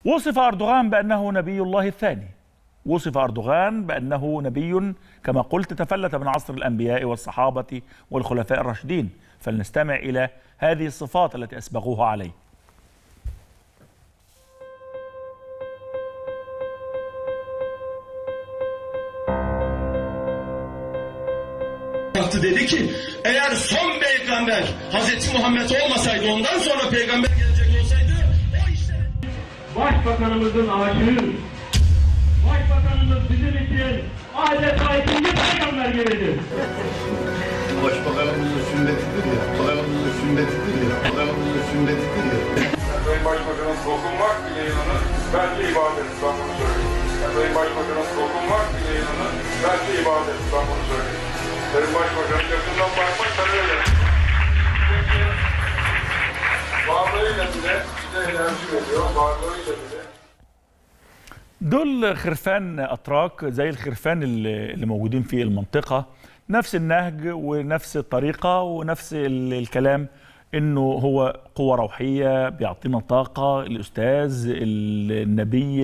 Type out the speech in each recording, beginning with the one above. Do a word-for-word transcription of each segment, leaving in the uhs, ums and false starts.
وصف أردوغان بأنه نبي الله الثاني، وصف أردوغان بأنه نبي كما قلت تفلت من عصر الأنبياء والصحابة والخلفاء الراشدين. فلنستمع إلى هذه الصفات التي أسبغوها عليه. dedi ki eğer son peygamber Hazreti Muhammed olmasaydı, ondan sonra peygamber gelecek olsaydı o işte Başbakanımızın aşığı, Başbakanımız bizim için adeta ikinci peygamber gibidir. Başbakanımızın sünnetidir ya, bakanımızın sünnetidir ya, bakanımızın sünnetidir ya. Sayın Başbakanımız dokunmak bile inanın, belki ibadet, ben bunu söyleyeyim. Sayın Başbakanımız dokunmak bile inanın, belki ibadet, ben bunu söyleyeyim. Sayın Başbakanım yakından bakmak tabii öyle. Çünkü varlığıyla bile bize enerji veriyor, varlığıyla bile. دول خرفان أتراك زي الخرفان اللي موجودين في المنطقة، نفس النهج ونفس الطريقة ونفس الكلام، إنه هو قوة روحية بيعطينا طاقة، الأستاذ النبي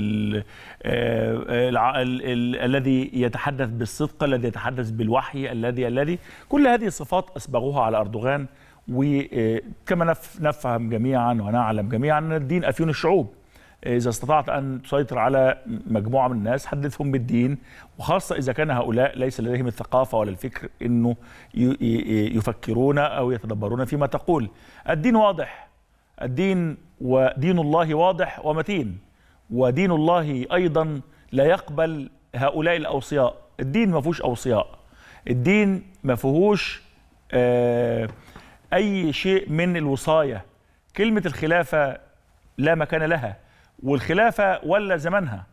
الذي يتحدث بالصدق، الذي يتحدث بالوحي، الذي الذي كل هذه الصفات أسبغوها على أردوغان. وكما نفهم جميعا ونعلم جميعا أن الدين أفيون الشعوب. إذا استطعت أن تسيطر على مجموعة من الناس حدثهم بالدين، وخاصة إذا كان هؤلاء ليس لديهم الثقافة ولا الفكر إنه يفكرون أو يتدبرون فيما تقول. الدين واضح، الدين ودين الله واضح ومتين، ودين الله أيضا لا يقبل هؤلاء الأوصياء. الدين ما فيهوش أوصياء، الدين ما فيهوش آه أي شيء من الوصاية. كلمة الخلافة لا مكان لها، والخلافة ولا زمنها.